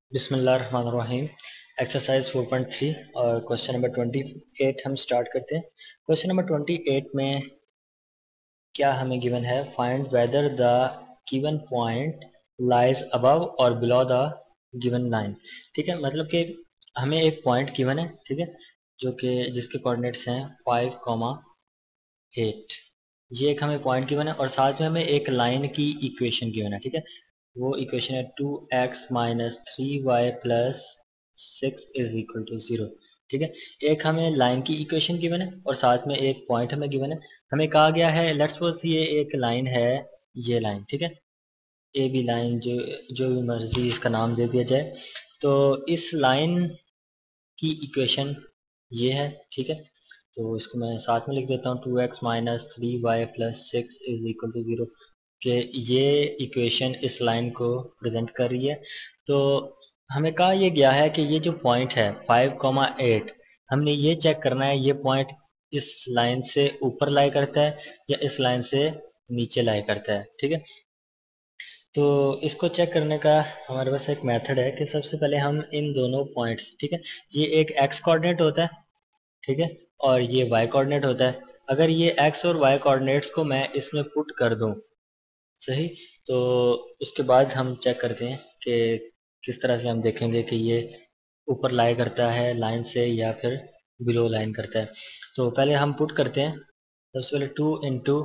बिस्मिल्लाहिर्रहमानिर्रहीम। एक्सरसाइज 4.3 और question number 28 हम स्टार्ट करते हैं। क्वेश्चन नंबर 28 में क्या हमें गिवन है, find whether the given point lies above और बिलो द गिवन लाइन। ठीक है, मतलब कि हमें एक पॉइंट गिवन है, ठीक है, जो कि जिसके कोऑर्डिनेट्स हैं 5,8। ये एक हमें पॉइंट गिवन है और साथ में हमें एक लाइन की इक्वेशन गिवन है। ठीक है, वो इक्वेशन है 2x minus 3y plus 6 is equal to 0। ठीक है, एक हमें लाइन की इक्वेशन गिवन है और साथ में एक पॉइंट हमें गिवन है। हमें कहा गया है, लेट्स सपोज ये एक लाइन है, ये लाइन, ठीक है, ए बी लाइन, जो जो भी मर्जी इसका नाम दे दिया जाए। तो इस लाइन की इक्वेशन ये है। ठीक है, तो इसको मैं साथ में लिख देता हूँ, 2x minus 3y plus 6 is equal to 0 कि ये इक्वेशन इस लाइन को प्रेजेंट कर रही है। तो हमें कहा यह गया है कि ये जो पॉइंट है 5,8, हमने ये चेक करना है ये पॉइंट इस लाइन से ऊपर लाई करता है या इस लाइन से नीचे लाई करता है। ठीक है, तो इसको चेक करने का हमारे पास एक मेथड है कि सबसे पहले हम इन दोनों पॉइंट्स, ठीक है, ये एक एक्स कोऑर्डिनेट होता है, ठीक है, और ये वाई कोऑर्डिनेट होता है। अगर ये एक्स और वाई कोऑर्डिनेट्स को मैं इसमें पुट कर दूं, सही, तो उसके बाद हम चेक करते हैं कि किस तरह से हम देखेंगे कि ये ऊपर लाई करता है लाइन से या फिर बिलो लाइन करता है। तो पहले हम पुट करते हैं। सबसे पहले 2 इंटू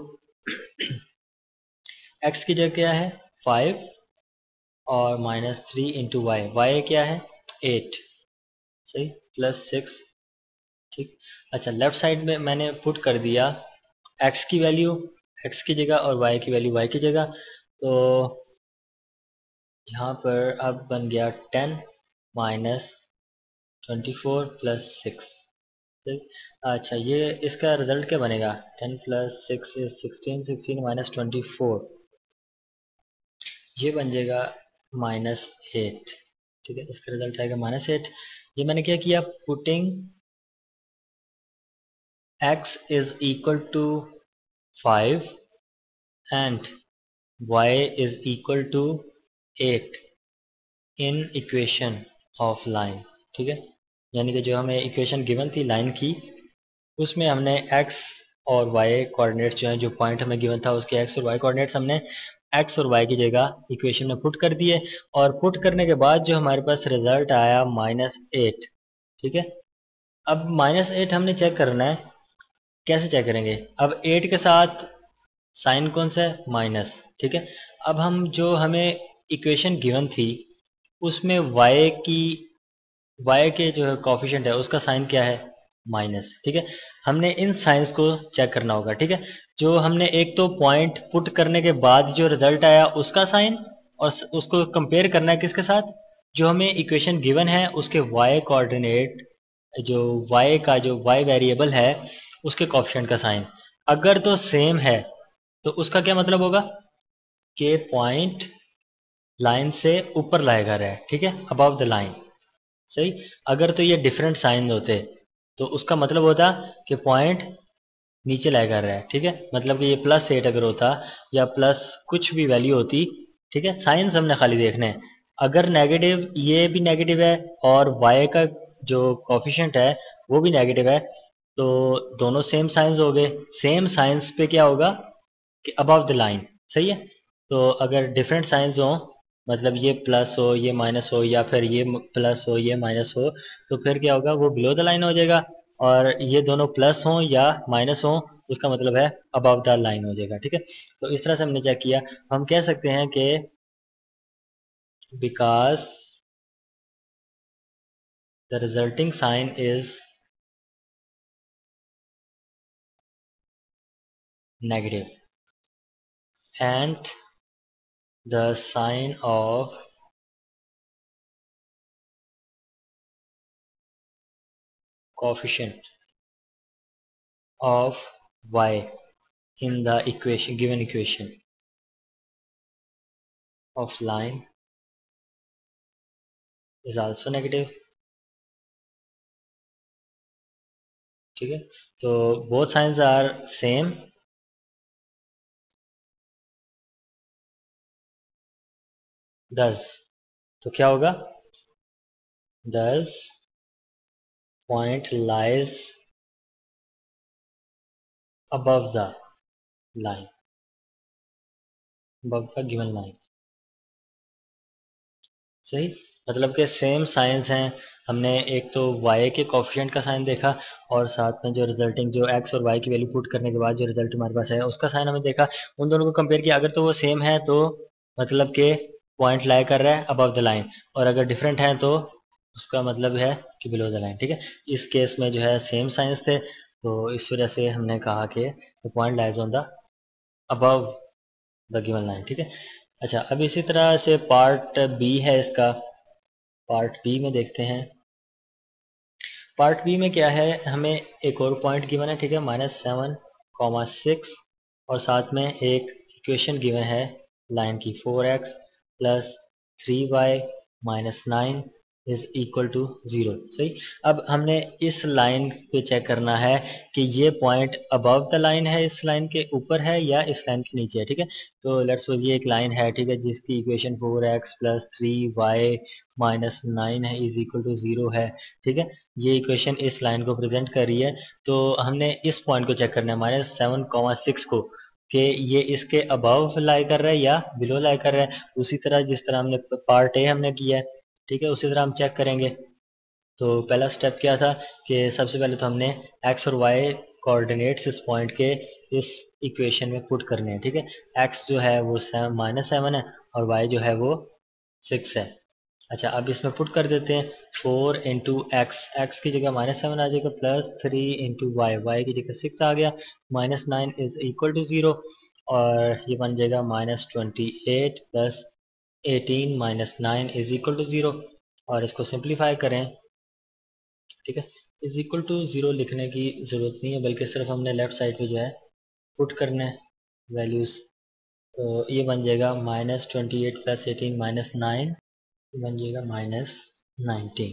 एक्स की जगह क्या है 5 और माइनस 3 इंटू वाई, वाई क्या है 8, सही, प्लस 6। ठीक, अच्छा, लेफ्ट साइड में मैंने पुट कर दिया एक्स की वैल्यू एक्स की जगह और वाई की वैल्यू वाई की जगह। तो यहाँ पर अब बन गया 10 माइनस 24 प्लस 6। अच्छा, ये इसका रिजल्ट क्या बनेगा, 10 प्लस 6 इज 16, 16 माइनस 24, ये बन जाएगा -8। ठीक है, इसका रिजल्ट आएगा -8। ये मैंने क्या किया, putting x is equal to 5 and y is equal to 8 in equation of line. ठीक है, यानी कि जो हमें इक्वेशन गिवन थी लाइन की, उसमें हमने x और y कोऑर्डिनेट्स जो हैं, जो पॉइंट हमें गिवन था उसके x और y कोऑर्डिनेट्स हमने x और y की जगह इक्वेशन में पुट कर दिए और पुट करने के बाद जो हमारे पास रिजल्ट आया -8। ठीक है, अब -8 हमने चेक करना है, कैसे चेक करेंगे, अब 8 के साथ साइन कौन सा है, माइनस। ठीक है, अब हम जो हमें इक्वेशन गिवन थी उसमें y के जो है कोफिशिएंट है उसका साइन क्या है, माइनस। ठीक है, हमने इन साइंस को चेक करना होगा। ठीक है, जो हमने एक तो पॉइंट पुट करने के बाद जो रिजल्ट आया उसका साइन, और उसको कंपेयर करना है किसके साथ, जो हमें इक्वेशन गिवन है उसके y कोऑर्डिनेट, जो y का जो y वेरिएबल है उसके कोफिशिएंट का साइन। अगर तो सेम है तो उसका क्या मतलब होगा कि पॉइंट लाइन से ऊपर लाई कर रहा है, ठीक है, अबव द लाइन, सही। अगर तो ये डिफरेंट साइन होते तो उसका मतलब होता कि पॉइंट नीचे लाई कर रहा है। ठीक है, मतलब कि ये +8 अगर होता या प्लस कुछ भी वैल्यू होती, ठीक है, साइंस हमने खाली देखने हैं। अगर नेगेटिव, ये भी नेगेटिव है और y का जो कोफिशिएंट है वो भी नेगेटिव है, तो दोनों सेम साइंस हो गए। सेम साइंस पे क्या होगा कि अबव द लाइन, सही है। तो अगर डिफरेंट साइंस हो, मतलब ये प्लस हो ये माइनस हो या फिर ये प्लस हो ये माइनस हो, तो फिर क्या होगा, वो बिलो द लाइन हो जाएगा। और ये दोनों प्लस हो या माइनस हो, उसका मतलब है अबव द लाइन हो जाएगा। ठीक है, तो इस तरह से हमने चेक किया। हम कह सकते हैं कि because the resulting sign is negative and the sign of coefficient of y in the equation, given equation of line is also negative। ठीक है, तो both signs are same, thus तो क्या होगा, thus point lies above the line, above the given line। सही, मतलब कि same science हैं। हमने एक तो y के कोफिशिएंट का साइन देखा और साथ में जो रिजल्टिंग जो x और y की वैल्यू पुट करने के बाद जो रिजल्ट हमारे पास है उसका साइन हमने देखा। उन दोनों को कंपेयर किया, अगर तो वो सेम है तो मतलब कि पॉइंट लाई कर रहा है अबव द लाइन, और अगर डिफरेंट है तो उसका मतलब है कि बिलो द लाइन। ठीक है, इस केस में जो है सेम साइंस थे, तो इस वजह से हमने कहा कि the point lies on the above the given line. ठीक है, अच्छा अब इसी तरह से पार्ट बी है इसका। पार्ट बी में देखते हैं। पार्ट बी में क्या है, हमें एक और पॉइंट गिवन है, ठीक है, -7, 6, और साथ में एक इक्वेशन गिवन है लाइन की 4x plus 3y minus 9 is equal to 0। सही, अब हमने इस लाइन पे चेक करना है कि ये पॉइंट अबव द लाइन है, इस लाइन के ऊपर है या इस लाइन के नीचे है। ठीक है, तो लेट्स सपोज ये एक लाइन है, ठीक है, जिसकी equation 4x plus 3y minus 9 है इज इक्वल टू 0 है। ठीक है, ये इक्वेशन इस लाइन को प्रेजेंट कर रही है, तो हमने इस पॉइंट को चेक करना है -7, 6 को, कि ये इसके अबव लाई कर रहा है या बिलो लाई कर रहा है। उसी तरह जिस तरह हमने पार्ट ए हमने किया है, ठीक है, उसी तरह हम चेक करेंगे। तो पहला स्टेप क्या था कि सबसे पहले तो हमने एक्स और वाई कोऑर्डिनेट्स इस पॉइंट के इस इक्वेशन में पुट करने हैं। ठीक है, एक्स जो है वो -7 है और वाई जो है वो 6 है। अच्छा, अब इसमें पुट कर देते हैं 4 इंटू एक्स, एक्स की जगह -7 आ जाएगा, प्लस 3 इंटू वाई, वाई की जगह 6 आ गया, -9 इज इक्वल टू 0, और ये बन जाएगा -28 plus 18 minus 9 is equal to 0, और इसको सिंप्लीफाई करें। ठीक है, इज इक्वल टू 0 लिखने की ज़रूरत नहीं है, बल्कि सिर्फ हमने लेफ्ट साइड पे जो है पुट करना है वैल्यूज़। तो ये बन जाएगा -28 प्लस 18 माइनस 9, बन जाएगा -19।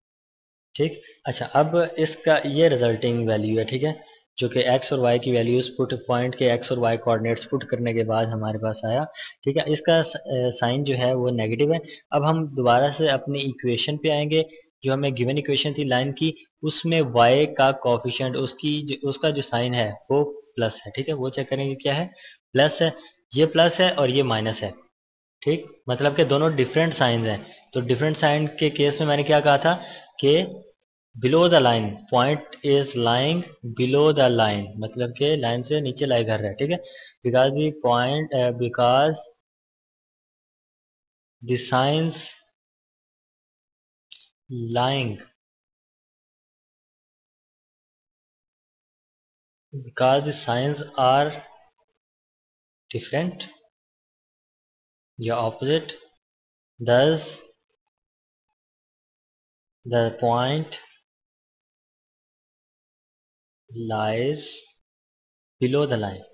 ठीक, अच्छा अब इसका ये रिजल्टिंग वैल्यू है, ठीक है, जो कि एक्स और वाई की वैल्यूज पुट पॉइंट के एक्स और वाई कोऑर्डिनेट्स पुट करने के बाद हमारे पास आया। ठीक है, इसका साइन जो है वो नेगेटिव है। अब हम दोबारा से अपनी इक्वेशन पे आएंगे, जो हमें गिवन इक्वेशन थी लाइन की, उसमें वाई का कोफिशिएंट उसका जो साइन है वो प्लस है। ठीक है, वो चेक करेंगे क्या है, प्लस है, ये प्लस है और ये माइनस है। ठीक, मतलब कि दोनों डिफरेंट साइन हैं। तो डिफरेंट साइन के केस में मैंने क्या कहा था कि below the line, point is lying below the line, मतलब कि लाइन से नीचे लाई कर रहा है। ठीक है, because the point because the signs lying, because the signs are different या opposite, thus the point lies below the line।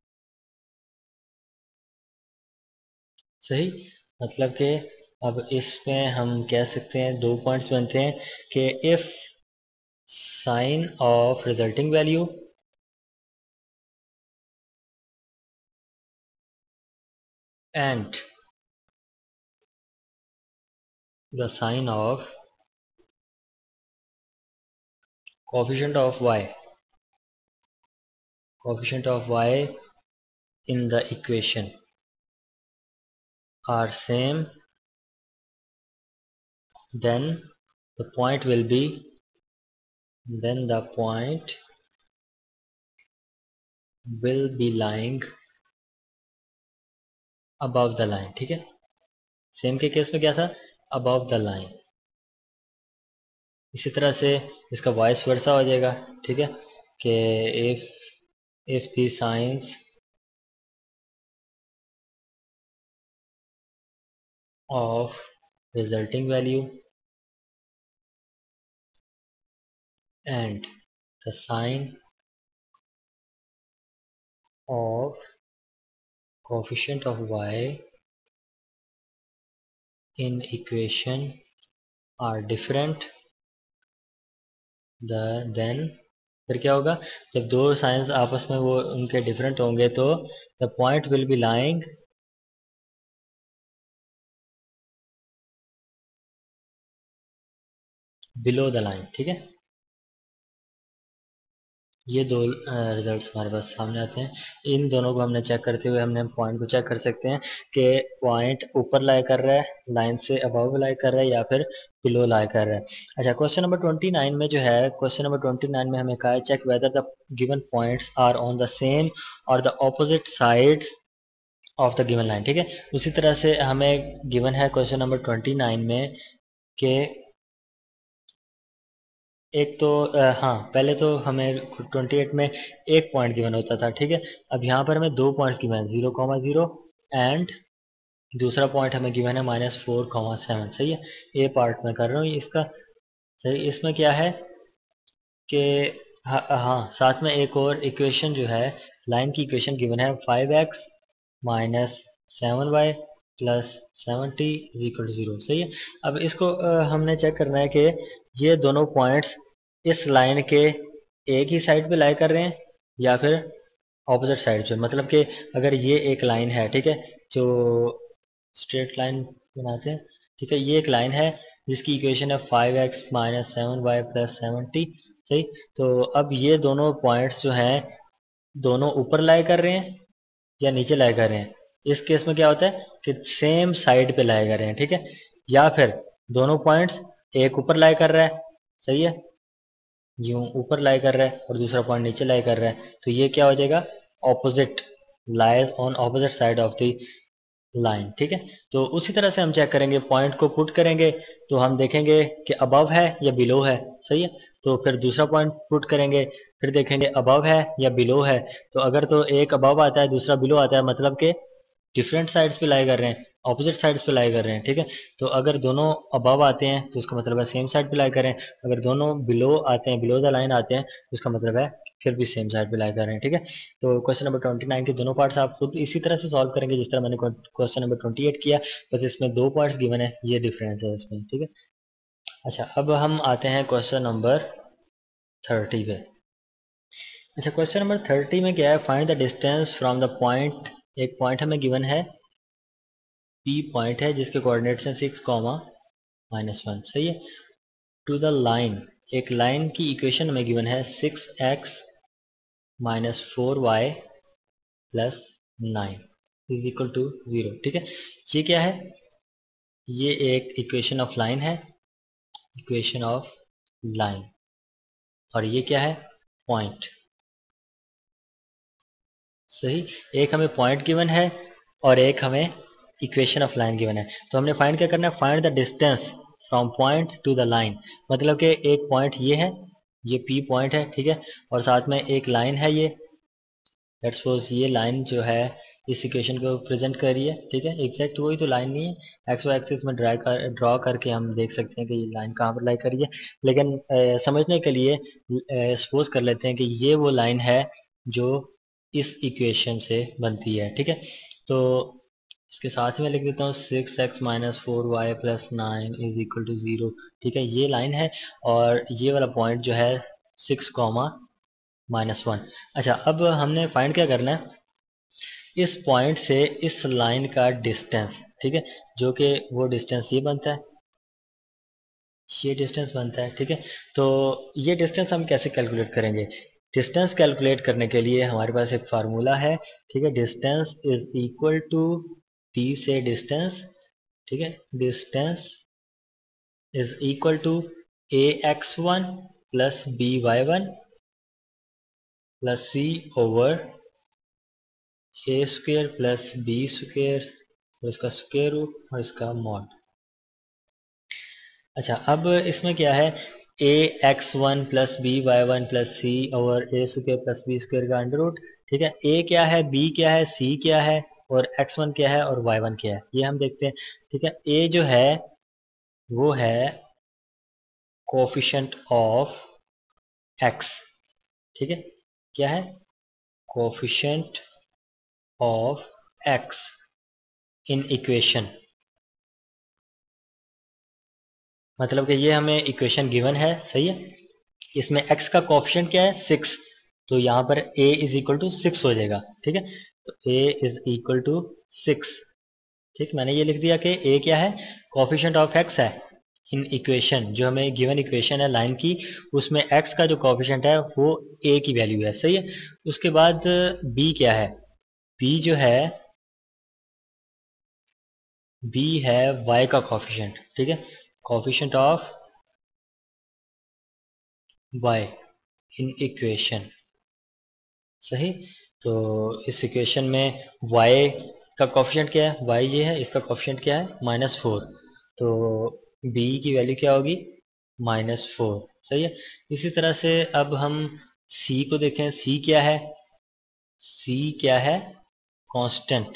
सही, मतलब कि अब इसमें हम कह सकते हैं दो पॉइंट्स बनते हैं कि if sign of resulting value and the sign of coefficient of y in the equation are same, then the point will be lying above the line। ठीक है, सेम के केस में क्या था, above the line। इसी तरह से इसका वाइस वर्सा हो जाएगा। ठीक है, कि if the signs of resulting value and the sign of coefficient of y in equation are different, then फिर क्या होगा, जब दो साइंस आपस में वो उनके डिफरेंट होंगे तो the point will be lying below the line, ठीक है। ये दो रिजल्ट्स हमारे पास सामने आते हैं। इन दोनों को हमने चेक करते हुए हमने पॉइंट को चेक कर सकते हैं कि पॉइंट ऊपर लाई कर रहा है, लाइन से अबव लाई कर रहा है या फिर बिलो लाई कर रहा है। अच्छा, क्वेश्चन नंबर 29 में जो है, क्वेश्चन नंबर 29 में हमें कहा है check whether the given points are on the same और the opposite sides of the given line, ठीक है। उसी तरह से हमें गिवन है क्वेश्चन नंबर 29 में कि एक तो हाँ, पहले तो हमें 28 में एक पॉइंट गिवन होता था, ठीक है। अब यहाँ पर हमें दो पॉइंट्स गिवन है, 0,0 एंड दूसरा पॉइंट हमें गिवन है -4,7। सही है, ए पार्ट में कर रहा हूँ इसका। सही, इसमें क्या है कि हाँ, साथ में एक और इक्वेशन जो है, लाइन की इक्वेशन गिवन है 5x minus 7y plus 70 is equal to 0। सही है। अब इसको हमने चेक करना है कि ये दोनों पॉइंट्स इस लाइन के एक ही साइड पे लाई कर रहे हैं या फिर ऑपोजिट साइड पे। मतलब कि अगर ये एक लाइन है, ठीक है, जो स्ट्रेट लाइन बनाते हैं, ठीक है, ये एक लाइन है जिसकी इक्वेशन है 5x माइनस 7y प्लस 70। सही, तो अब ये दोनों पॉइंट्स जो हैं दोनों ऊपर लाई कर रहे हैं या नीचे लाई कर रहे हैं। इस केस में क्या होता है कि सेम साइड पे लाई कर रहे हैं, ठीक है, या फिर दोनों पॉइंट्स एक ऊपर लाई कर रहा है, सही है, यूं ऊपर लाई कर रहा है और दूसरा पॉइंट नीचे लाई कर रहा है, तो ये क्या हो जाएगा, opposite, lies on opposite side of the line, ठीक है। तो उसी तरह से हम चेक करेंगे, पॉइंट को पुट करेंगे तो हम देखेंगे कि अबव है या बिलो है। सही है, तो फिर दूसरा पॉइंट पुट करेंगे, फिर देखेंगे अबव है या बिलो है। तो अगर तो एक अबव आता है दूसरा बिलो आता है, मतलब कि डिफरेंट साइड्स पे लाई कर रहे हैं, ऑपोजिट साइड्स पे लाई कर रहे हैं, ठीक है। तो अगर दोनों अबव आते हैं तो उसका मतलब है सेम साइड पे लाई कर रहे हैं, अगर दोनों बिलो आते हैं, बिलो द लाइन आते हैं, तो उसका मतलब है फिर भी सेम साइड पे लाई कर रहे हैं, ठीक है। तो क्वेश्चन नंबर 29 के दोनों पार्ट्स आप खुद इसी तरह से सॉल्व करेंगे जिस तरह मैंने क्वेश्चन नंबर 28 किया, बस इसमें दो पार्ट्स गिवन है, ये डिफरेंस है इसमें, ठीक है। अच्छा, अब हम आते हैं क्वेश्चन नंबर 30 पे। अच्छा, क्वेश्चन नंबर 30 में क्या है, find the distance from the point. एक पॉइंट हमें गिवन है, पी पॉइंट है जिसके कोऑर्डिनेट्स हैं 6,-1। सही है, टू द लाइन, एक लाइन की इक्वेशन हमें गिवन है 6x minus 4y plus 9 is equal to 0, ठीक है। ये क्या है, ये एक इक्वेशन ऑफ लाइन है, इक्वेशन ऑफ लाइन, और ये क्या है, पॉइंट। सही, एक हमें पॉइंट गिवन है और एक हमें इक्वेशन ऑफ लाइन गिवन है। तो हमने फाइंड क्या करना है, find the distance from point to the line. मतलब कि एक पॉइंट ये है, ये पी पॉइंट है, ठीक है, और साथ में एक लाइन है ये, लेट्स सपोज ये लाइन जो है इस इक्वेशन को प्रेजेंट कर रही है, ठीक है। एग्जैक्ट वही तो लाइन नहीं है, एक्स वाई एक्सिस में ड्रॉ करके हम देख सकते हैं कि ये लाइन कहाँ पर लाई कर रही है, लेकिन समझने के लिए सपोज कर लेते हैं कि ये वो लाइन है जो इस इक्वेशन से बनती है, ठीक है। तो इसके साथ में लिख देता हूँ 6x minus 4y plus 9 is equal to 0, ठीक है, ये लाइन है और ये वाला पॉइंट जो है 6,-1। अच्छा, अब हमने फाइंड क्या करना है, इस पॉइंट से इस लाइन का डिस्टेंस, ठीक है, जो कि वो डिस्टेंस ये बनता है, ये डिस्टेंस बनता है, ठीक है। तो ये डिस्टेंस हम कैसे कैलकुलेट करेंगे, डिस्टेंस कैलकुलेट करने के लिए हमारे पास एक फार्मूला है, ठीक है, distance is equal to D से डिस्टेंस, ठीक है, distance is equal to ax1 plus by1 plus c over a square plus b square और इसका स्क्वेयर रूट और इसका मॉड। अच्छा, अब इसमें क्या है, a x one plus b y one plus c over a square plus b square का अंडर रूट, ठीक है। ए क्या है, बी क्या है, सी क्या है और एक्स वन क्या है और वाई वन क्या है, ये हम देखते हैं, ठीक है। ए जो है वो है कोफिशिएंट ऑफ एक्स, ठीक है, क्या है, coefficient of x in equation. मतलब कि ये हमें इक्वेशन गिवन है, सही है, इसमें x का कोफिशिएंट क्या है, 6, तो यहाँ पर a इज इक्वल टू 6 हो जाएगा, ठीक है। तो a इज इक्वल टू 6, ठीक, मैंने ये लिख दिया कि a क्या है, कोफिशिएंट ऑफ x है, इन इक्वेशन, जो हमें गिवन इक्वेशन है लाइन की, उसमें x का जो कोफिशिएंट है वो a की वैल्यू है, सही है। उसके बाद b क्या है, b जो है b है y का कोफिशिएंट, ठीक है, coefficient of y in equation, सही। तो इस इक्वेशन में y का कोफिशिएंट क्या है, y ये है, इसका कोफिशिएंट क्या है -4, तो b की वैल्यू क्या होगी -4, सही है। इसी तरह से अब हम c को देखें, c क्या है, c क्या है कांस्टेंट,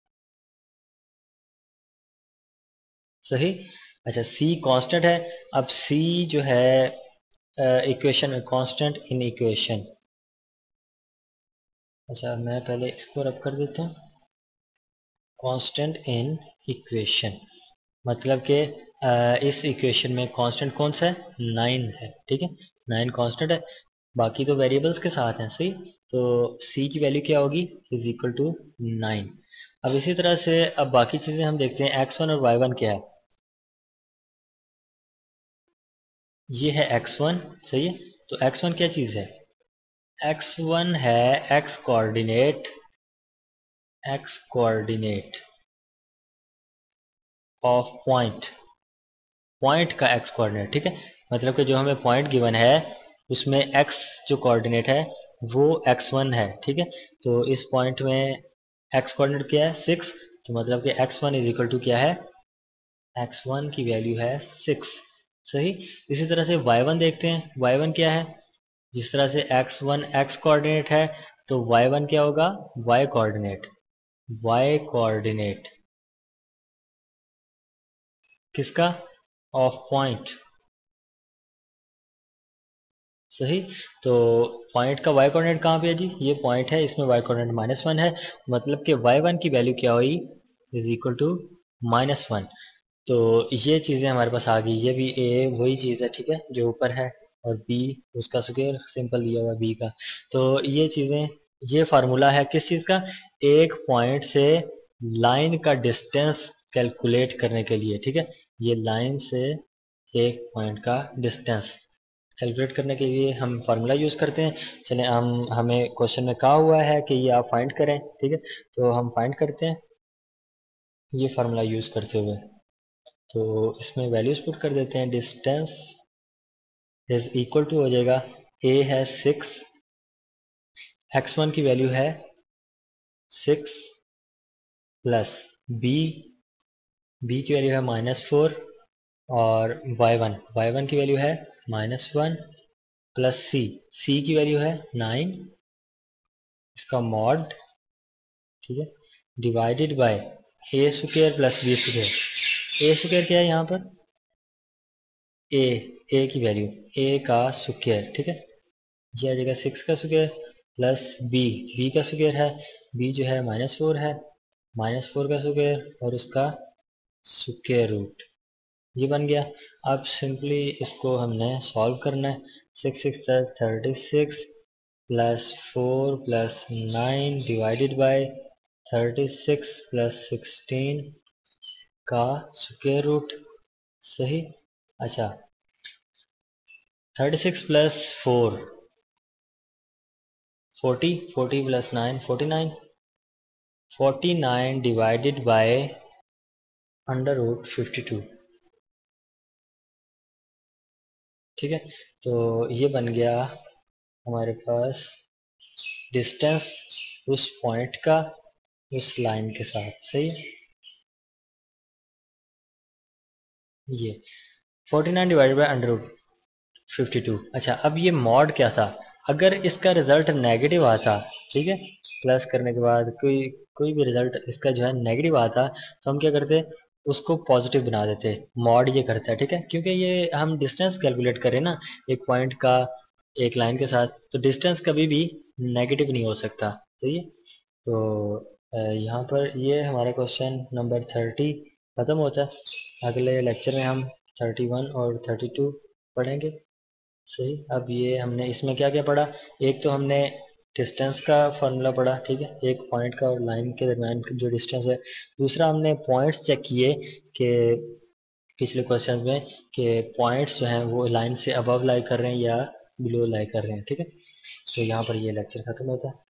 सही। अच्छा c कांस्टेंट है, अब c जो है इक्वेशन में कांस्टेंट इन इक्वेशन, अच्छा मैं पहले इसको रब कर देता हूँ, कांस्टेंट इन इक्वेशन मतलब कि इस इक्वेशन में कांस्टेंट कौन सा है, 9 है, ठीक है, 9 कांस्टेंट है, बाकी तो वेरिएबल्स के साथ हैं, सही। तो c की वैल्यू क्या होगी, इज इक्वल टू 9। अब इसी तरह से अब बाकी चीज़ें हम देखते हैं, x1 और y1 क्या है, ये है x1, सही है। तो x1 क्या चीज़ है, x1 है x coordinate of point, point का x कोऑर्डिनेट, ठीक है, मतलब कि जो हमें पॉइंट गिवन है उसमें x जो कोऑर्डिनेट है वो x1 है, ठीक है। तो इस पॉइंट में x कोऑर्डिनेट क्या है 6, तो मतलब कि x1 इज इक्वल टू क्या है, x1 की वैल्यू है 6, सही। इसी तरह से y1 देखते हैं, y1 क्या है, जिस तरह से x1 x कोऑर्डिनेट है तो y1 क्या होगा, y कोऑर्डिनेट, y कोऑर्डिनेट किसका, ऑफ पॉइंट, सही। तो पॉइंट का y कोऑर्डिनेट कहाँ पे है जी, ये पॉइंट है, इसमें y कोऑर्डिनेट -1 है, मतलब कि y1 की वैल्यू क्या हुई, इज इक्वल टू -1। तो ये चीज़ें हमारे पास आ गई, ये भी a वही चीज़ है, ठीक है, जो ऊपर है, और b उसका स्क्वायर सिंपल दिया हुआ b का। तो ये चीज़ें, ये फार्मूला है किस चीज़ का, एक पॉइंट से लाइन का डिस्टेंस कैलकुलेट करने के लिए, ठीक है, ये लाइन से एक पॉइंट का डिस्टेंस कैलकुलेट करने के लिए हम फार्मूला यूज़ करते हैं। चलें, हम हमें क्वेश्चन में कहा हुआ है कि ये आप फाइंड करें, ठीक है, तो हम फाइंड करते हैं ये फार्मूला यूज़ करते हुए। तो इसमें वैल्यूज पुट कर देते हैं, डिस्टेंस इज इक्वल टू हो जाएगा, a है 6, x1 की वैल्यू है 6 प्लस b, b की वैल्यू है -4, और y1 की वैल्यू है -1 प्लस c की वैल्यू है 9, इसका मॉड, ठीक है, divided by a square plus b square, a square क्या है यहाँ पर, ए की वैल्यू ए का स्क्वायर, ठीक है, ये आ जाएगा 6 का स्क्वायर प्लस बी का स्क्वायर है, बी जो है -4 है, -4 का स्क्वायर और उसका स्क्वायर रूट, ये बन गया। अब सिंपली इसको हमने सॉल्व करना है, 6 6 36 plus 4 plus 9 divided by 36 plus 16 का स्क्वायर रूट, सही। अच्छा 36 प्लस 4 40, 40 प्लस 9 49, 49 डिवाइडेड बाय √52, ठीक है। तो ये बन गया हमारे पास डिस्टेंस उस पॉइंट का उस लाइन के साथ, सही है। ये 49 डिवाइडेड बाय √52। अच्छा अब ये मॉड क्या था, अगर इसका रिजल्ट नेगेटिव आता, ठीक है, प्लस करने के बाद कोई कोई भी रिजल्ट इसका जो है नेगेटिव आता, तो हम क्या करते, उसको पॉजिटिव बना देते, मॉड ये करता है, ठीक है, क्योंकि ये हम डिस्टेंस कैलकुलेट करें ना एक पॉइंट का एक लाइन के साथ, तो डिस्टेंस कभी भी नेगेटिव नहीं हो सकता, सही है। तो यहाँ पर ये हमारा क्वेश्चन नंबर 30 ख़त्म होता है। अगले लेक्चर में हम 31 और 32 पढ़ेंगे, सही। अब ये हमने इसमें क्या क्या पढ़ा, एक तो हमने डिस्टेंस का फार्मूला पढ़ा, ठीक है, एक पॉइंट का और लाइन के दरम्यान जो डिस्टेंस है। दूसरा हमने पॉइंट्स चेक किए कि पिछले क्वेश्चन में कि पॉइंट्स जो हैं वो लाइन से अबव लाई कर रहे हैं या बिलो लाई कर रहे हैं। ठीक है, तो यहाँ पर ये लेक्चर खत्म होता है।